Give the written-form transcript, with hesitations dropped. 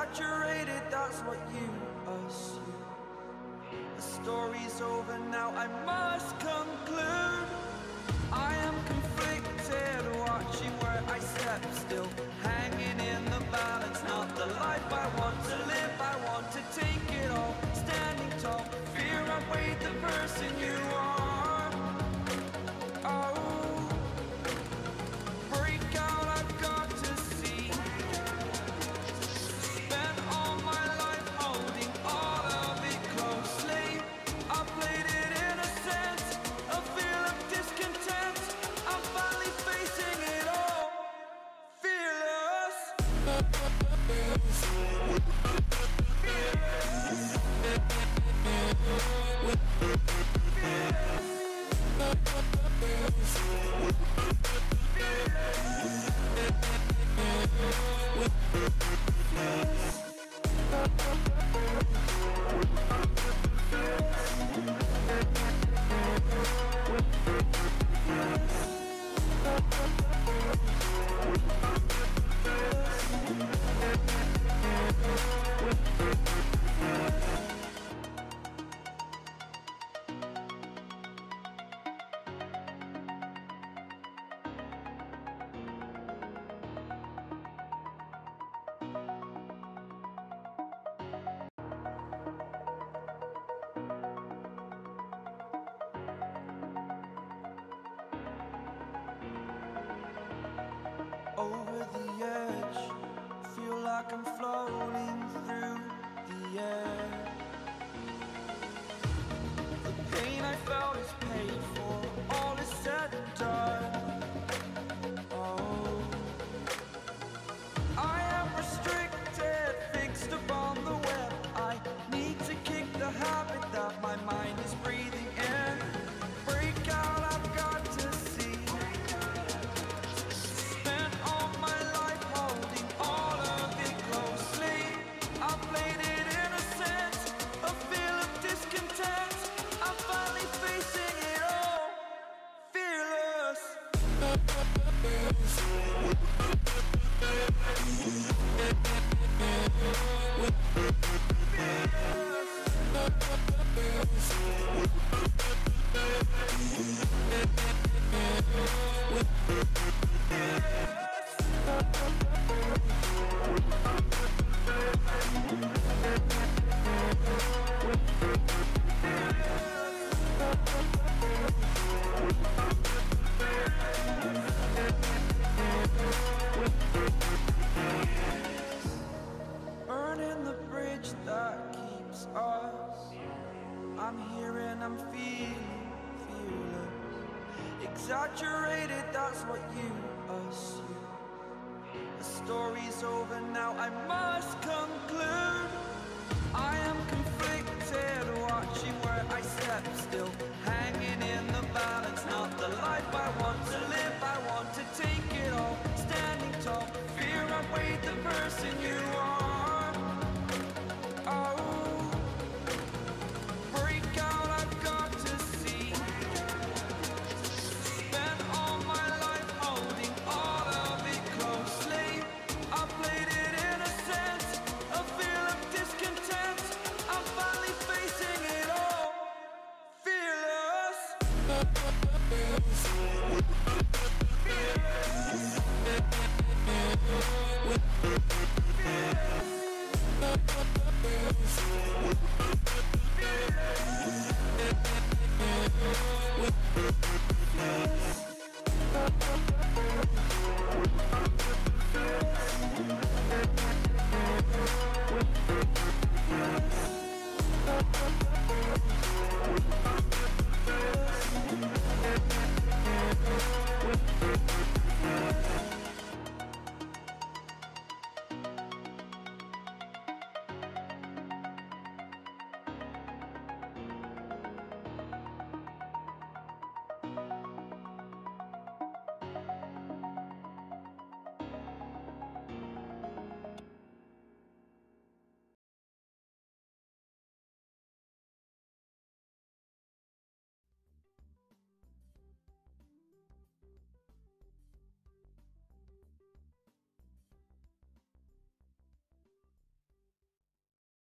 exaggerated, that's what you assume. The story's over now, I must conclude. I am conflicted, watching where I step still, hanging in the balance. Not the life I want to live, I want to take it all, standing tall. Fear I weighed the person you are. Oh, break out, I've got to see. Spent all my life holding all of it closely. I played it in a sense, a feel of discontent. I'm finally facing it all, fearless. Over the edge, feel like I'm floating through the air. The pain I felt is paid for, all is said and done. Oh, I am restricted, fixed upon the web. I need to kick the habit that my mind is breathing in. Break out, I've got to see. Spent all my life holding all of it closely. I played it in a sense, a feel of discontent. I'm finally facing it all, fearless. Burning the bridge that keeps us. I'm here and I'm feeling fearless. Exaggerated, that's what you assume. The story's over now, I must conclude. I am conflicted, watching where I step still, hanging in the balance. Not the life I want to live, I want to take it all, standing tall. Fear I weighed the person you are. Oh, break out, I've got to see. Spent all my life holding all of it closely. I played it in a sense, a feel of discontent. I'm finally facing it all, fearless. Fearless.